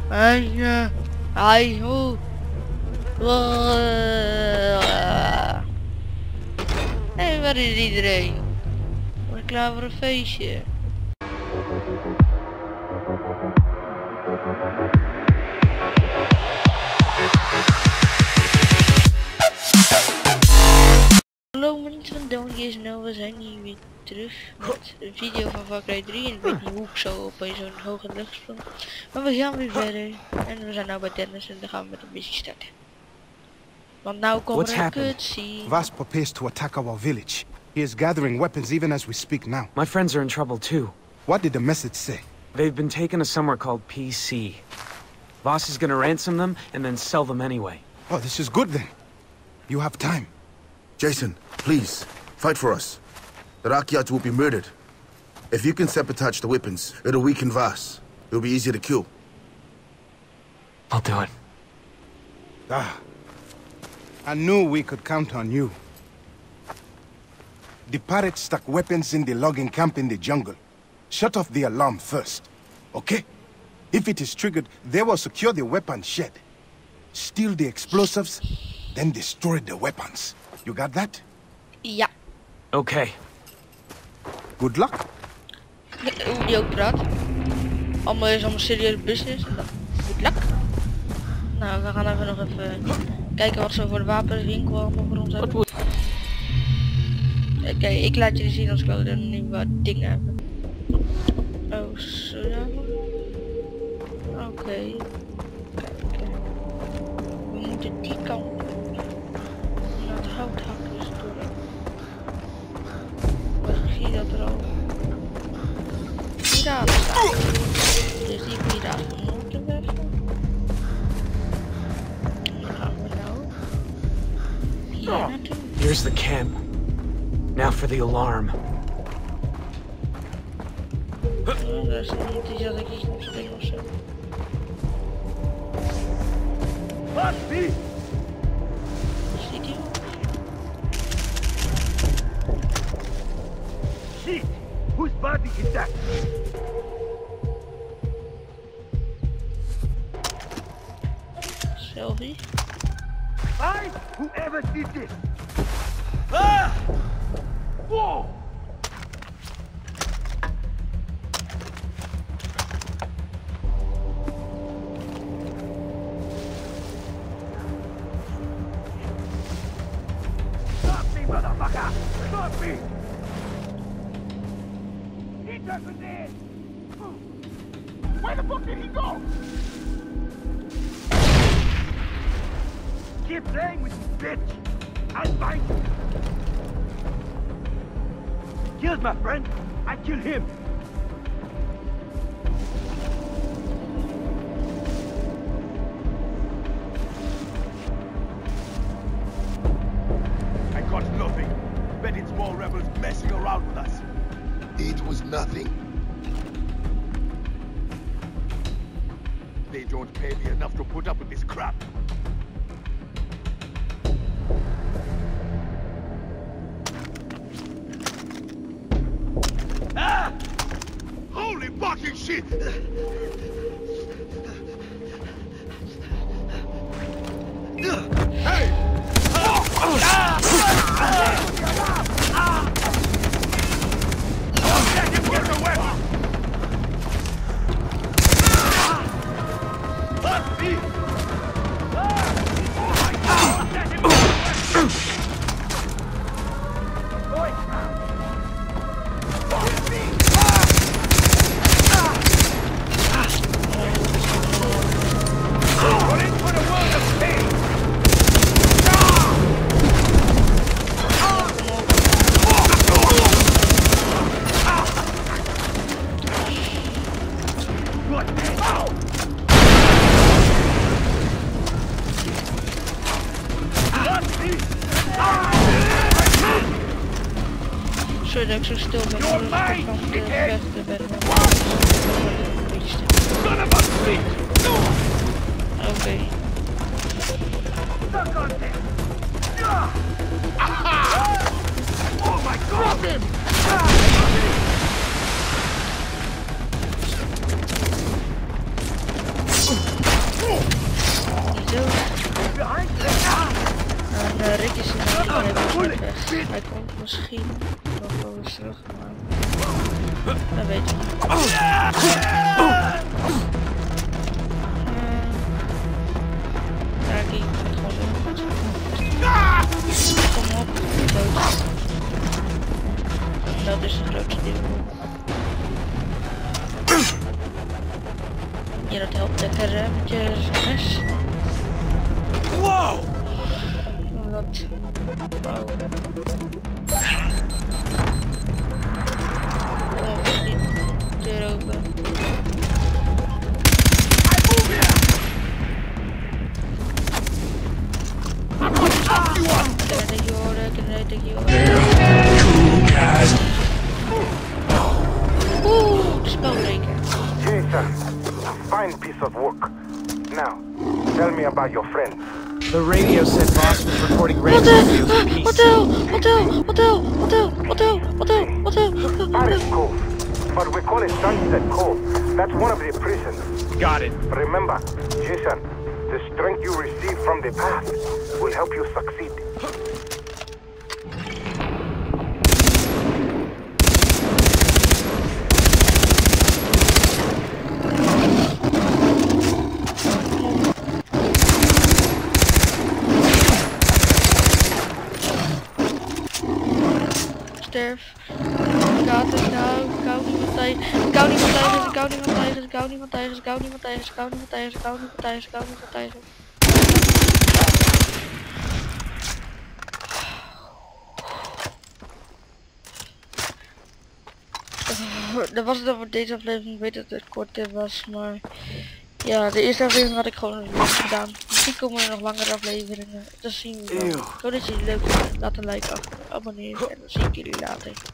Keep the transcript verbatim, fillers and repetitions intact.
En uh, hij hoe. Hé, waar is iedereen? Ben ik klaar voor een feestje? Hallo mensen van DonkySNL, we zijn hier weer terug met een video van Far Cry drie en ik weet niet hoe ik zo opeens zo'n hoge lucht sprong. Maar we gaan weer verder en we zijn nu bij Dennis en dan gaan we met de missie starten. Want nou komt er een cutscene. Vaas prepares to attack our village. He is gathering weapons even as we speak now. My friends are in trouble too. What did the message say? They've been taken to somewhere called P C. Vaas is gonna ransom them and then sell them anyway. Oh, this is good then. You have time. Jason, please, fight for us. The Rakyats will be murdered. If you can sabotage the weapons, it'll weaken Vaas. It'll be easier to kill. I'll do it. Ah. I knew we could count on you. The pirates stuck weapons in the logging camp in the jungle. Shut off the alarm first, okay? If it is triggered, they will secure the weapon shed. Steal the explosives, then destroy the weapons. You got that? Ja. Okay. Good luck. Hoe die ook praat. Allemaal is allemaal serieus business. Good luck. Nou, we gaan even nog even kijken wat ze voor de wapenwinkel allemaal voor ons hebben. Oké, okay, ik laat jullie zien als ik wel nu wat dingen hebben. Oh, zo. Oké. Okay. Kijk. We moeten die kant op. Naar het hout hakken is door. Ik zie dat er al piraten staan. Dus die piraten moeten weg. Dan gaan we nou hier naartoe. Here's the camp. Now for the alarm. Oh, dat is niet iets dat ik iets moet springen ofzo. Wat die? Ziet hij? Shit! Whose body is that? Selfie. I? Whoever did this! Ah! Whoa! Stop me, motherfucker! Stop me! He doesn't dare! Where the fuck did he go? Keep playing with this bitch! I'll find you! Killed my friend! I killed him! I got nothing. Bet it's more rebels messing around with us. It was nothing. They don't pay me enough to put up with this crap. Ah! Holy fucking shit! Hey! Let him get away! Let me! Oh my God! Let him get away! Sorry dat ik zo stil ben, maar dat ik van de vechten ben. Een beetje stil. Oké. Oh my God! Niet dood. En uh, Rick is in de hele weg. Hij komt misschien nog wel eens terug, maar dat weet ik niet. Uh, ja, ik moet gewoon zo goed. Kom op, dood. Dat is het grootste deel. Ja, dat helpt lekker hè, met je mes. Wow! Wat? Wow. Oh, niet deur open. Can I take your order? Can I take your order? Oeh, spelbreker. Jason, a fine piece of work. Now, tell me about your friend. The radio said Voss was recording What ransom videos the? for P C. What the? What the? What the? What the? What the? What the? What the? Paris Cove, but we call it Sunset Cove. That's one of the prisons. Got it. Remember, Jason, the strength you receive from the past will help you succeed. Sterf. Ik haat het nou. Ik hou niemand tegen. Ik hou niemand tegen. Ik hou niemand tegen. Ik hou niemand tegen. Ik hou niemand tegen. Ik hou niemand tegen. Ik hou niemand tegen. Ik hou niemand tegen. Dat was het dan voor deze aflevering. Ik weet dat het kort was, maar ja, de eerste aflevering had ik gewoon lang gedaan. Misschien komen er nog langere afleveringen. Dat zien we wel. Ik hoop dat jullie het leuk vinden. Laat een like achter, abonneren en dan zie ik jullie later.